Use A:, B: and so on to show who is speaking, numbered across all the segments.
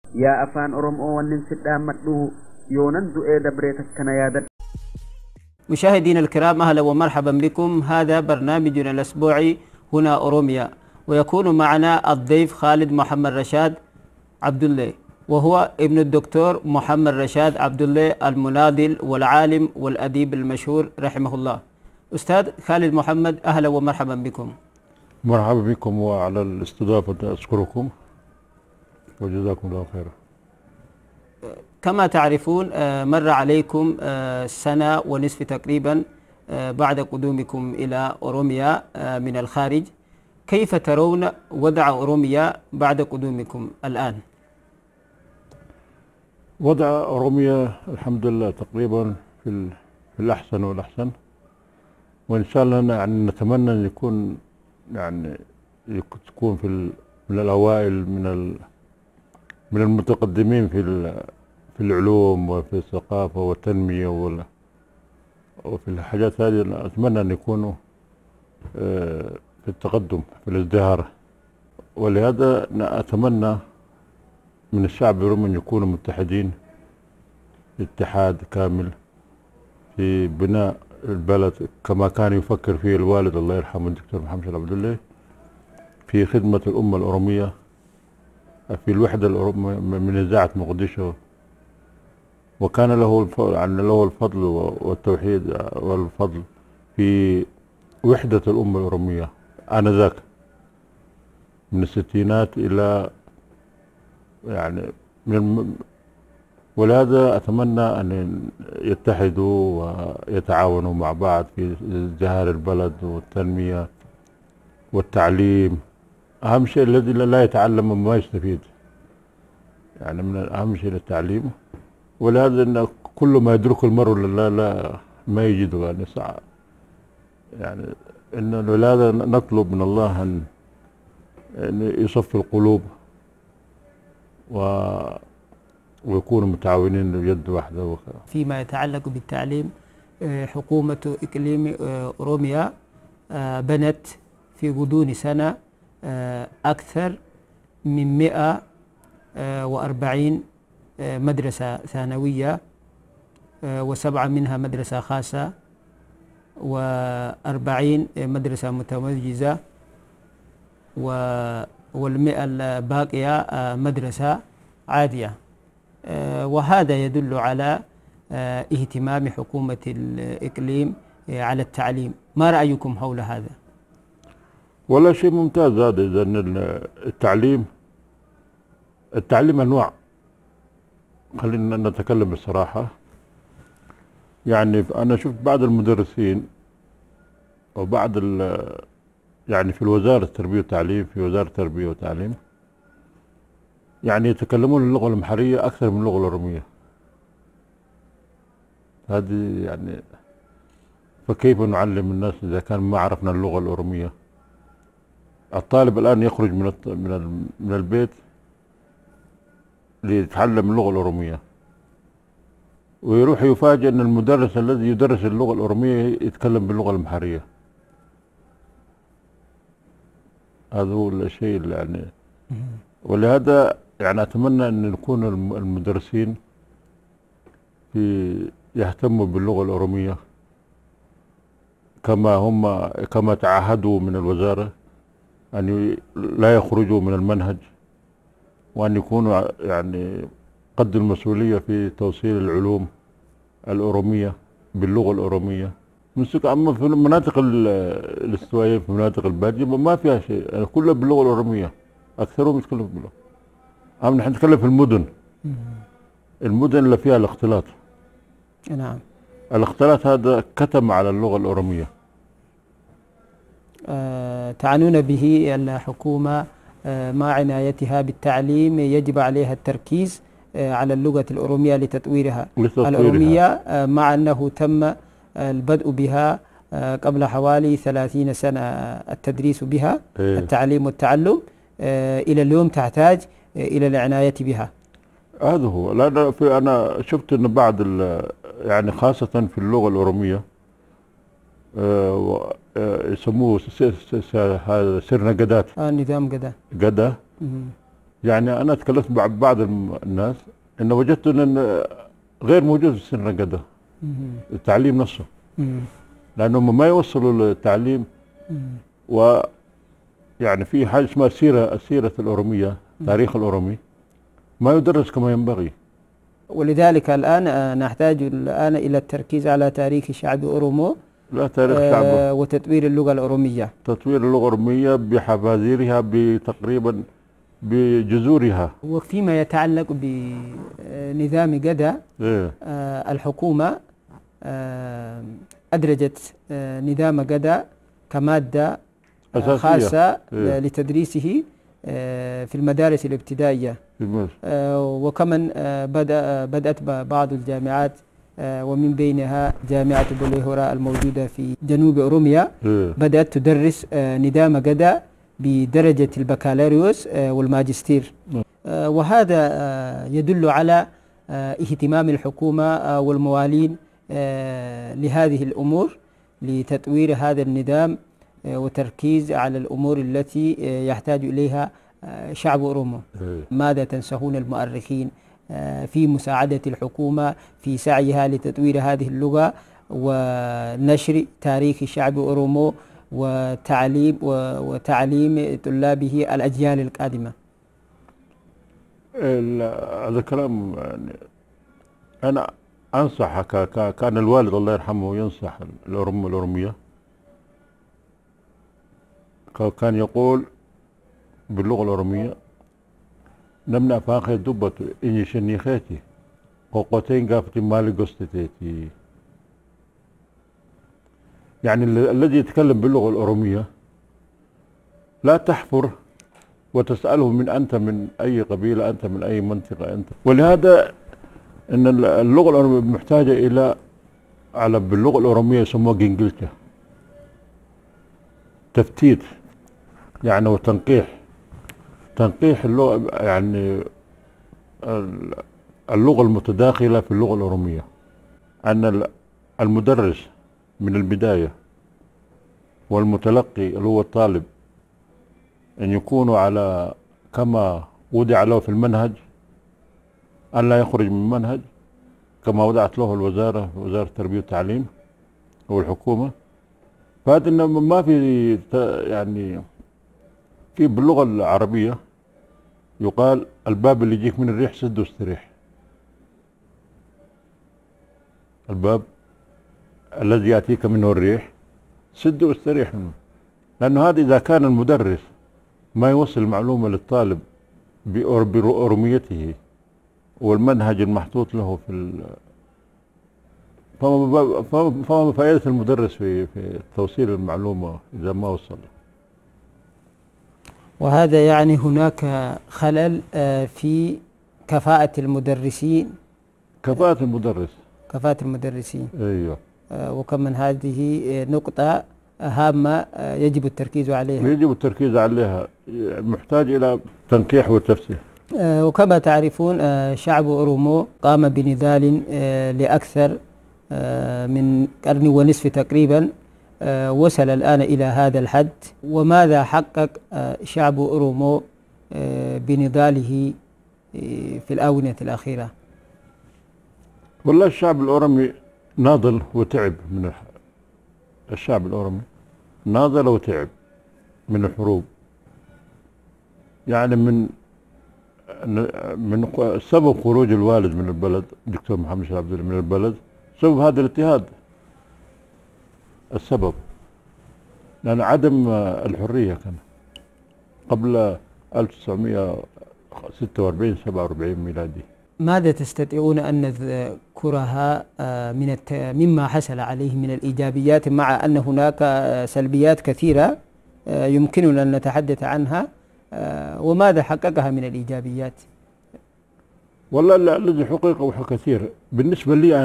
A: يا أفان أرم أوان ننسد مدو يونن دؤي دبريتك كنيادة.
B: مشاهدينا الكرام، أهلا ومرحبا بكم. هذا برنامجنا الأسبوعي هنا أوروميا، ويكون معنا الضيف خالد محمد رشاد عبد الله، وهو ابن الدكتور محمد رشاد عبد الله المناضل والعالم والأديب المشهور رحمه الله. أستاذ خالد محمد، أهلا ومرحبا بكم.
C: مرحبا بكم وعلى الاستضافة، أشكركم وجزاكم الله خيرا.
B: كما تعرفون مر عليكم سنة ونصف تقريبا بعد قدومكم إلى أوروميا من الخارج. كيف ترون وضع أوروميا بعد قدومكم الآن؟
C: وضع أوروميا الحمد لله تقريبا في الأحسن والأحسن، وإن شاء الله يعني نتمنى أن يكون تكون من الأوائل من المتقدمين في العلوم وفي الثقافة والتنمية وفي الحاجات هذه. أتمنى أن يكونوا في التقدم في الازدهار، ولهذا أتمنى من الشعب الرومي أن يكونوا متحدين اتحاد كامل في بناء البلد كما كان يفكر فيه الوالد الله يرحمه الدكتور محمد عبد الله، في خدمة الأمة الأورومية، في الوحدة الأورومية من إذاعة مقدشو، وكان له الفضل والتوحيد والفضل في وحدة الأمة الأورومية آنذاك من الستينات إلى ولهذا أتمنى أن يتحدوا ويتعاونوا مع بعض في ازدهار البلد والتنمية والتعليم. أهم شيء الذي لا يتعلم ما يستفيد، من أهم شيء التعليم. ولهذا إن كل ما يدركه المرء لا ما يجده صعب. ولهذا نطلب من الله أن يصفي القلوب ويكونوا متعاونين بيد واحدة.
B: فيما يتعلق بالتعليم، حكومة إقليم أوروميا بنت في غضون سنة أكثر من 140 مدرسة ثانوية، و7 منها مدرسة خاصة، و40 مدرسة متميزة، وال100 الباقية مدرسة عادية. وهذا يدل على اهتمام حكومة الإقليم على التعليم. ما رأيكم حول هذا؟
C: ولا شيء ممتاز هذا. إذا التعليم أنواع، خلينا نتكلم بصراحة. أنا شفت بعض المدرسين وبعض في الوزارة التربية والتعليم، في وزارة التربية والتعليم يتكلمون اللغة المحلية أكثر من اللغة الأورومية. هذه فكيف نعلم الناس إذا كان ما عرفنا اللغة الأورومية؟ الطالب الآن يخرج من البيت ليتعلم اللغة الأورومية، ويروح يفاجئ أن المدرس الذي يدرس اللغة الأورومية يتكلم باللغة المحلية. هذا هو الشيء ولهذا أتمنى أن يكون المدرسين يهتموا باللغة الأورومية كما تعهدوا من الوزارة، أن لا يخرجوا من المنهج، وأن يكونوا قد المسؤولية في توصيل العلوم الأورومية باللغة الأورومية. أما في المناطق الاستوائية، في المناطق البادية ما فيها شيء، كله باللغة الأورومية، أكثرهم يتكلموا باللغة. أما نحن نتكلم في المدن اللي فيها الاختلاط.
B: نعم.
C: الاختلاط هذا كتم على اللغة الأورومية.
B: تعنون به الحكومة مع عنايتها بالتعليم يجب عليها التركيز على اللغة الأورومية لتطويرها. الأورومية مع أنه تم البدء بها قبل حوالي 30 سنة التدريس بها، التعليم والتعلم، إلى اليوم تحتاج إلى العناية بها.
C: هذا هو. أنا شفت أن بعض خاصة في اللغة الأورومية يسموه سرنا قدات.
B: نظام قدا.
C: يعني أنا تكلمت مع بعض الناس إنه وجدت إن غير موجود في سرنقدة التعليم نفسه، لأنهم ما يوصلوا للتعليم. ويعني في حاجة اسمها السيرة الأورومية، تاريخ الأورومي ما يدرس كما ينبغي.
B: ولذلك الآن نحتاج الآن إلى التركيز على تاريخ شعب أورومو،
C: لا تاريخ شعب
B: وتطوير اللغة الأورومية،
C: تطوير اللغة الأورومية بحذافيرها تقريبا بجذورها.
B: وفيما يتعلق بنظام قدا الحكومة أدرجت نظام قدا كمادة خاصة لتدريسه في المدارس الابتدائية، وكمن بدأت بعض الجامعات ومن بينها جامعة بوليهورا الموجودة في جنوب أوروميا بدأت تدرس نظام قدا بدرجة البكالوريوس والماجستير، وهذا يدل على اهتمام الحكومة والموالين لهذه الأمور لتطوير هذا النظام وتركيز على الأمور التي يحتاج إليها شعب أورومو. ماذا تنصحون المؤرخين في مساعدة الحكومة في سعيها لتطوير هذه اللغة ونشر تاريخ شعب أورومو وتعليم طلابه الأجيال القادمة؟
C: هذا كلام يعني أنا أنصح، كان الوالد الله يرحمه ينصح الأورومية، كان يقول باللغة الأورومية: نمنا فاخي دبت إني شنيخيتي قوقتين قافتي مالي قستتيتي. يعني الذي يتكلم باللغة الأورومية لا تحفر وتسأله من أنت من أي قبيلة، أنت من أي منطقة أنت. ولهذا إن اللغة الأورومية محتاجة إلى باللغة الأورومية يسموها جنجلتة، تفتيت يعني وتنقيح اللغة، يعني اللغة المتداخلة في اللغة الأورومية، أن المدرس من البداية والمتلقي اللي هو الطالب أن يكونوا على كما وضع له في المنهج، أن لا يخرج من المنهج كما وضعت له وزارة التربية والتعليم والحكومة. فهذا ما في يعني في باللغة العربية يقال: الباب اللي يجيك من الريح سد واستريح. الباب الذي يأتيك منه الريح سد واستريح منه، لأنه هذا إذا كان المدرس ما يوصل المعلومة للطالب بأوروميته والمنهج المحطوط له فما فائدة المدرس في توصيل المعلومة إذا ما وصل.
B: وهذا يعني هناك خلل في كفاءة المدرسين.
C: كفاءة المدرسين. أيوه.
B: وكمان هذه نقطة هامة يجب التركيز عليها.
C: محتاج إلى تنقيح وتفسير.
B: وكما تعرفون شعب أورومو قام بنضال لأكثر من قرن ونصف تقريبا، وصل الآن إلى هذا الحد. وماذا حقق شعب أورومو بنضاله في الآونة الأخيرة؟
C: والله الشعب الأورومي ناضل وتعب من الشعب الأورومي ناضل وتعب من الحروب. يعني من سبب خروج الوالد من البلد الدكتور محمد شاه عبد الله من البلد سبب هذا الاضطهاد. السبب لأن عدم الحرية كان قبل 1946 47 ميلادي.
B: ماذا تستطيعون أن نذكرها مما حصل عليه من الإيجابيات، مع أن هناك سلبيات كثيرة يمكننا أن نتحدث عنها، وماذا حققها من الإيجابيات؟
C: والله الذي حققه كثير. بالنسبة لي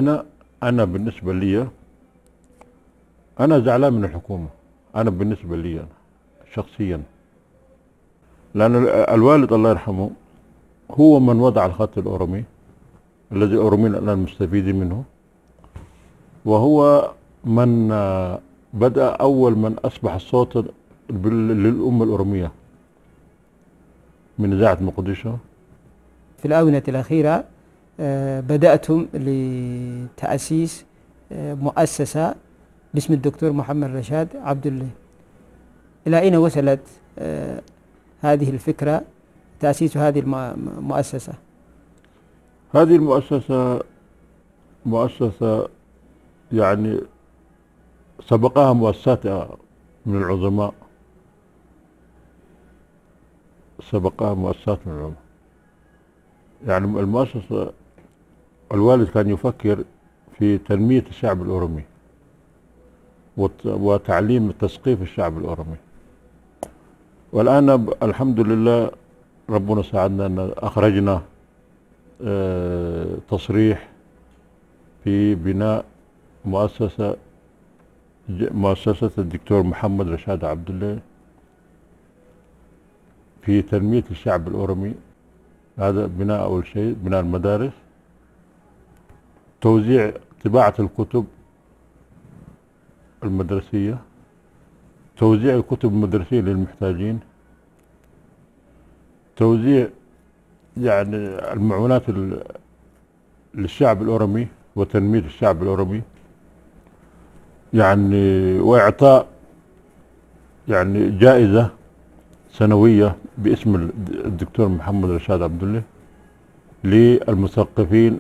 C: أنا زعلان من الحكومة. بالنسبة لي أنا شخصيا، لأن الوالد الله يرحمه هو من وضع الخط الأورومي الذي الأوروميين الآن مستفيدين منه، وهو من بدأ أول من أصبح الصوت للأمة الأورومية. من إذاعة مقدشو.
B: في الآونة الأخيرة بدأتم لتأسيس مؤسسة باسم الدكتور محمد رشاد عبد الله. إلى أين وصلت هذه الفكرة تأسيس هذه المؤسسة؟
C: هذه المؤسسة مؤسسة يعني سبقها مؤسسات من العظماء، سبقها مؤسسات من العظماء. يعني المؤسسة الوالد كان يفكر في تنمية الشعب الأورمي وتعليم تثقيف الشعب الأورمي. والآن الحمد لله ربنا ساعدنا أن أخرجنا تصريح في بناء مؤسسة الدكتور محمد رشاد عبد الله في تنمية الشعب الأورمي. هذا بناء أول شيء، بناء المدارس، توزيع طباعة الكتب المدرسية، توزيع الكتب المدرسية للمحتاجين، توزيع يعني المعونات للشعب الأورمي وتنمية الشعب الأورمي، يعني وإعطاء يعني جائزة سنوية باسم الدكتور محمد رشاد عبد الله للمثقفين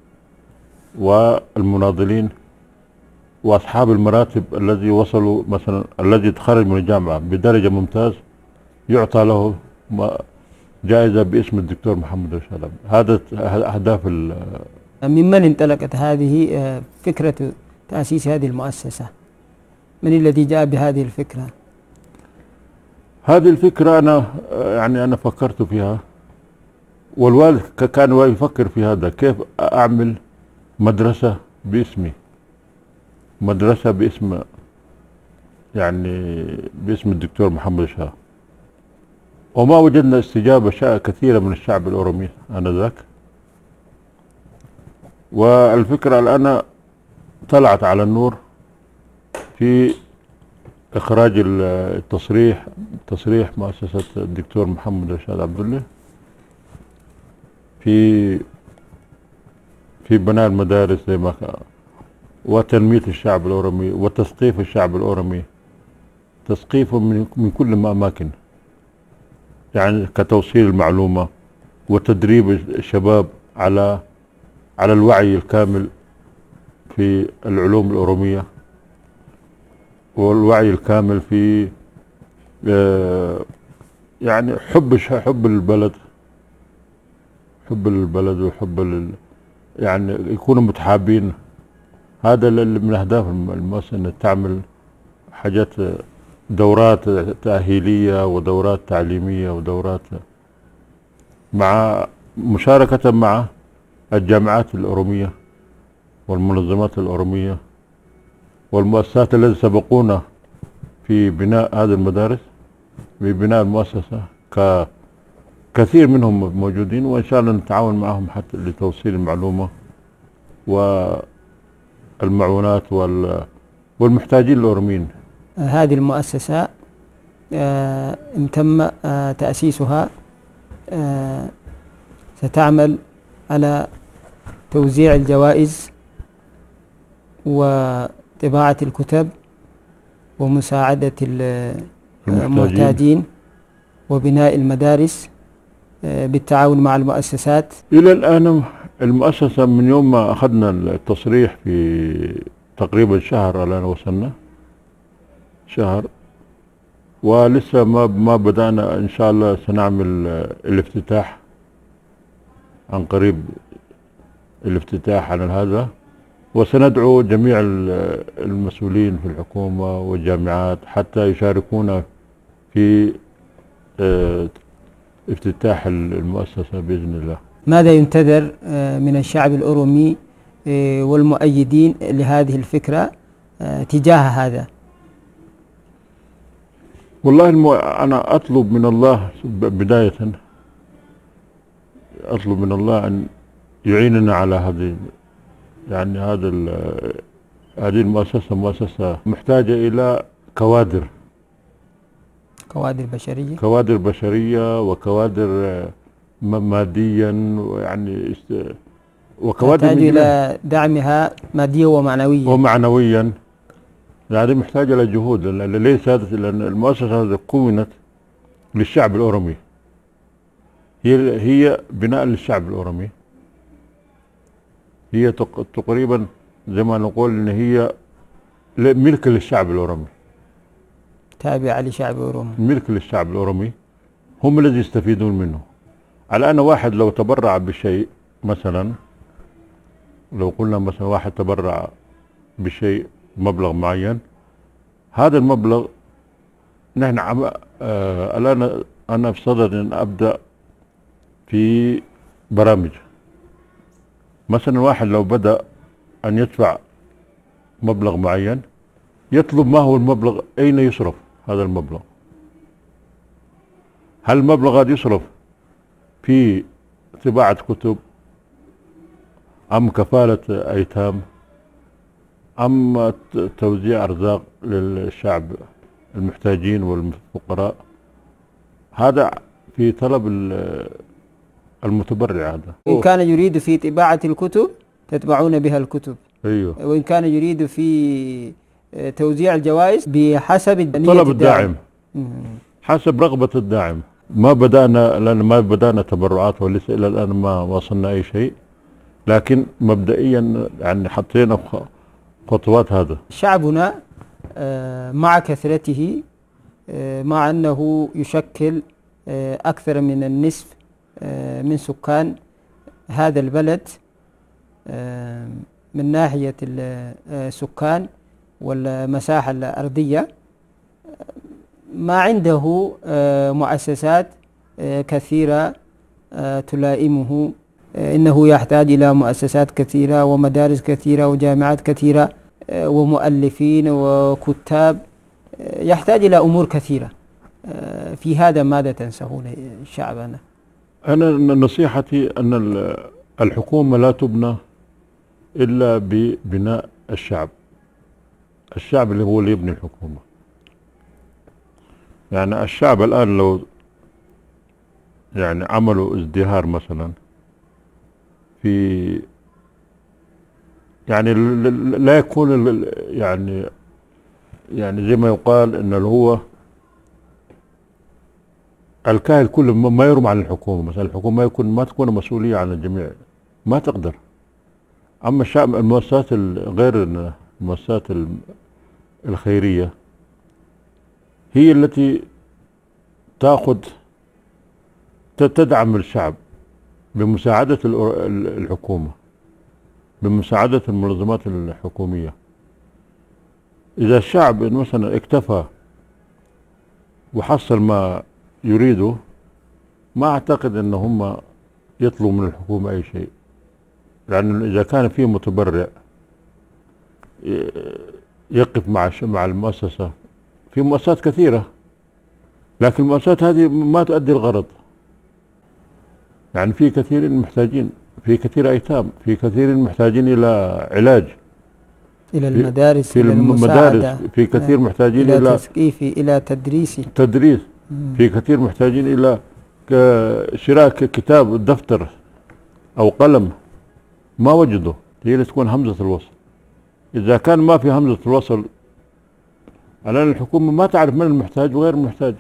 C: والمناضلين وأصحاب المراتب الذي وصلوا، مثلا الذي تخرج من الجامعة بدرجة ممتاز يعطى له جائزة باسم الدكتور محمد رشاد. هذا أهداف.
B: ممن انطلقت هذه فكرة تأسيس هذه المؤسسة؟ من الذي جاء بهذه الفكرة؟
C: هذه الفكرة أنا فكرت فيها، والوالد كان يفكر في هذا، كيف أعمل مدرسة باسمي، مدرسة باسم يعني باسم الدكتور محمد رشاد. وما وجدنا استجابة كثيرة من الشعب الأورمي آنذاك. والفكرة الآن طلعت على النور في إخراج تصريح مؤسسة الدكتور محمد رشاد عبد الله في بناء المدارس زي ما وتنمية الشعب الأورمي وتثقيف الشعب الأورمي، تثقيفه من كل أماكن، يعني كتوصيل المعلومة وتدريب الشباب على الوعي الكامل في العلوم الأورومية، والوعي الكامل في يعني حب البلد، وحب يعني يكونوا متحابين. هذا من أهداف المؤسسة، أن تعمل حاجات، دورات تأهيلية ودورات تعليمية ودورات مع مشاركة مع الجامعات الأورومية والمنظمات الأورومية والمؤسسات التي سبقونا في بناء هذه المدارس، ببناء المؤسسة. كثير منهم موجودين، وإن شاء الله نتعاون معهم حتى لتوصيل المعلومة والمعونات والمحتاجين الأورميين.
B: هذه المؤسسة تم تأسيسها، ستعمل على توزيع الجوائز وطباعة الكتب ومساعدة المحتاجين وبناء المدارس بالتعاون مع المؤسسات.
C: إلى الآن المؤسسة من يوم ما أخذنا التصريح في تقريبا شهر، الآن وصلنا شهر، ولسه ما بدأنا. إن شاء الله سنعمل الافتتاح عن قريب، الافتتاح على هذا، وسندعو جميع المسؤولين في الحكومة والجامعات حتى يشاركونا في افتتاح المؤسسة بإذن الله.
B: ماذا ينتظر من الشعب الأورومي والمؤيدين لهذه الفكرة تجاه هذا؟
C: والله أنا أطلب من الله بداية، أطلب من الله أن يعيننا على هذه، يعني هذه المؤسسة مؤسسة محتاجة إلى كوادر
B: كوادر بشرية،
C: كوادر بشرية وكوادر ماديا، يعني وكوادر
B: تحتاج إلى دعمها ماديا
C: ومعنويا. يعني محتاجة إلى جهود، ليس هذا، لأن المؤسسة هذه كونت للشعب الأورمي، هي بناء للشعب الأورمي، هي تقريبا زي ما نقول إن هي ملك للشعب الأورمي،
B: تابعة لشعب أورومي،
C: ملك للشعب الأورمي، هم الذي يستفيدون منه. على أن واحد لو تبرع بشيء، مثلا لو قلنا مثلا واحد تبرع بشيء مبلغ معين، هذا المبلغ نحن الآن أنا في صدد أن أبدأ في برامج. مثلا واحد لو بدأ أن يدفع مبلغ معين، يطلب ما هو المبلغ، أين يصرف هذا المبلغ؟ هل المبلغ هذا يصرف في طباعة كتب، أم كفالة أيتام، أم توزيع أرزاق للشعب المحتاجين والفقراء؟ هذا في طلب المتبرع. هذا
B: إن كان يريد في طباعة الكتب تتبعون بها الكتب،
C: أيوه.
B: وإن كان يريد في توزيع الجوائز بحسب
C: طلب الداعم، حسب رغبة الداعم. ما بدأنا تبرعات، ولسه إلى الآن ما وصلنا أي شيء، لكن مبدئيا يعني حطينا خطوات. هذا
B: شعبنا مع كثرته، مع أنه يشكل أكثر من النصف من سكان هذا البلد من ناحية السكان والمساحة الأرضية، ما عنده مؤسسات كثيرة تلائمه. إنه يحتاج إلى مؤسسات كثيرة ومدارس كثيرة وجامعات كثيرة ومؤلفين وكتاب، يحتاج إلى أمور كثيرة. في هذا ماذا تنصحون شعبنا؟
C: أنا نصيحتي أن الحكومة لا تبنى إلا ببناء الشعب اللي هو اللي يبني الحكومة. يعني الشعب الآن لو يعني عملوا ازدهار مثلا في، يعني لا يكون يعني زي ما يقال ان اللي هو الكاهل كله ما يرمى عن الحكومة. مثلا الحكومة ما تكون مسؤولية عن الجميع، ما تقدر. اما الشعب، المؤسسات غير المؤسسات الخيرية هي التي تدعم الشعب بمساعدة الحكومة، بمساعدة المنظمات الحكومية. إذا الشعب مثلا اكتفى وحصل ما يريده، ما أعتقد أن هم يطلبوا من الحكومة أي شيء. لأن إذا كان في متبرع يقف مع المؤسسة، في مؤسسات كثيرة، لكن المؤسسات هذه ما تؤدي الغرض. يعني في كثير محتاجين، في كثير أيتام، في كثير محتاجين إلى علاج،
B: إلى المدارس،
C: في المدارس، في كثير محتاجين
B: إلى تثقيف، إلى تدريس،
C: في كثير محتاجين إلى شراء كتاب، دفتر أو قلم، ما وجدوا. هي اللي تكون همزة الوصل. إذا كان ما في همزة الوصل، الآن الحكومة ما تعرف من المحتاج وغير المحتاج.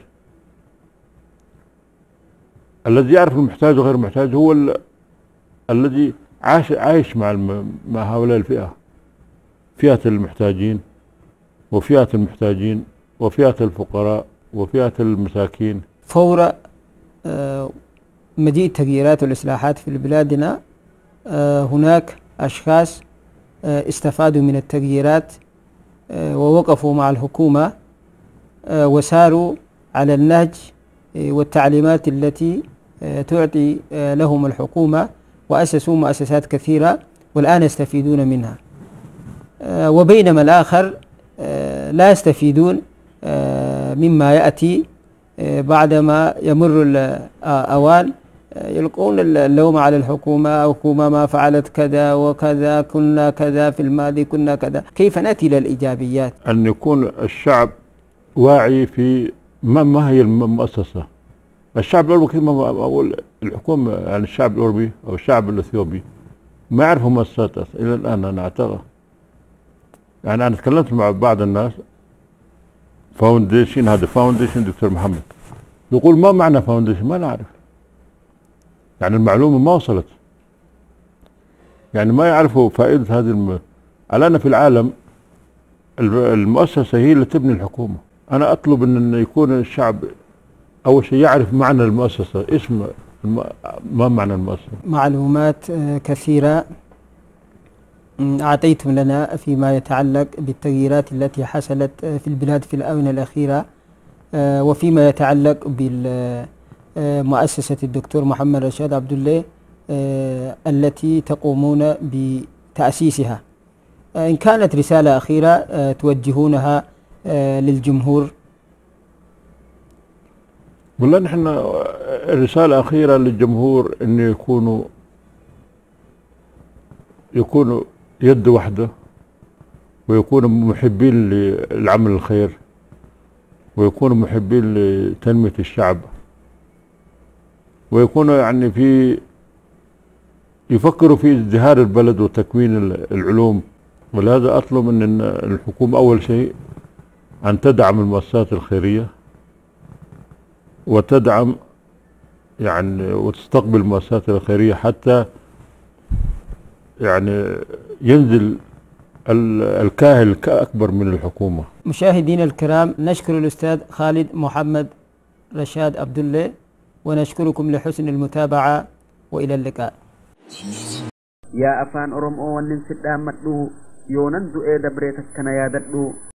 C: الذي يعرف المحتاج وغير المحتاج هو الذي عايش مع هؤلاء الفئة، فئة المحتاجين وفئة المحتاجين وفئة الفقراء وفئة المساكين.
B: فور مجيء التغييرات والإصلاحات في بلادنا، هناك أشخاص استفادوا من التغييرات ووقفوا مع الحكومة وساروا على النهج والتعليمات التي تعطي لهم الحكومة، وأسسوا مؤسسات كثيرة والآن يستفيدون منها. وبينما الآخر لا يستفيدون مما يأتي بعدما يمر الأوان، يلقون اللوم على الحكومة. الحكومة ما فعلت كذا وكذا، كنا كذا في الماضي، كنا كذا. كيف نأتي إلى الإيجابيات؟
C: أن يكون الشعب واعي في ما هي المؤسسة؟ الشعب الأوروبي كما أقول الحكومة، يعني الشعب الأوروبي أو الشعب الأثيوبي ما يعرفوا مؤسسات إلى الآن. أنا أعتقد يعني أنا تكلمت مع بعض الناس فاونديشن، هذا فاونديشن دكتور محمد يقول ما معنى فاونديشن؟ ما نعرف، يعني المعلومة ما وصلت، يعني ما يعرفوا فائدة هذه الآن في العالم المؤسسة هي اللي تبني الحكومة. أنا أطلب أن يكون الشعب أول شيء يعرف معنى المؤسسة، اسم ما معنى المؤسسة.
B: معلومات كثيرة أعطيتم لنا فيما يتعلق بالتغييرات التي حصلت في البلاد في الآونة الأخيرة، وفيما يتعلق بمؤسسة الدكتور محمد رشاد عبد الله التي تقومون بتأسيسها. إن كانت رسالة أخيرة توجهونها للجمهور.
C: والله نحن رسالة أخيرة للجمهور أن يكونوا يد واحدة، ويكونوا محبين للعمل الخير، ويكونوا محبين لتنمية الشعب، ويكونوا يعني يفكروا في ازدهار البلد وتكوين العلوم. ولهذا أطلب أن الحكومة أول شيء أن تدعم المؤسسات الخيرية، وتدعم يعني وتستقبل المؤسسات الخيرية حتى يعني ينزل الكاهل كأكبر من الحكومة.
B: مشاهدينا الكرام، نشكر الأستاذ خالد محمد رشاد عبد الله، ونشكركم لحسن المتابعة، وإلى اللقاء.
A: يا أفان أورمو ونن سدامتو يونن دو إيدا بريتك كنا يادتو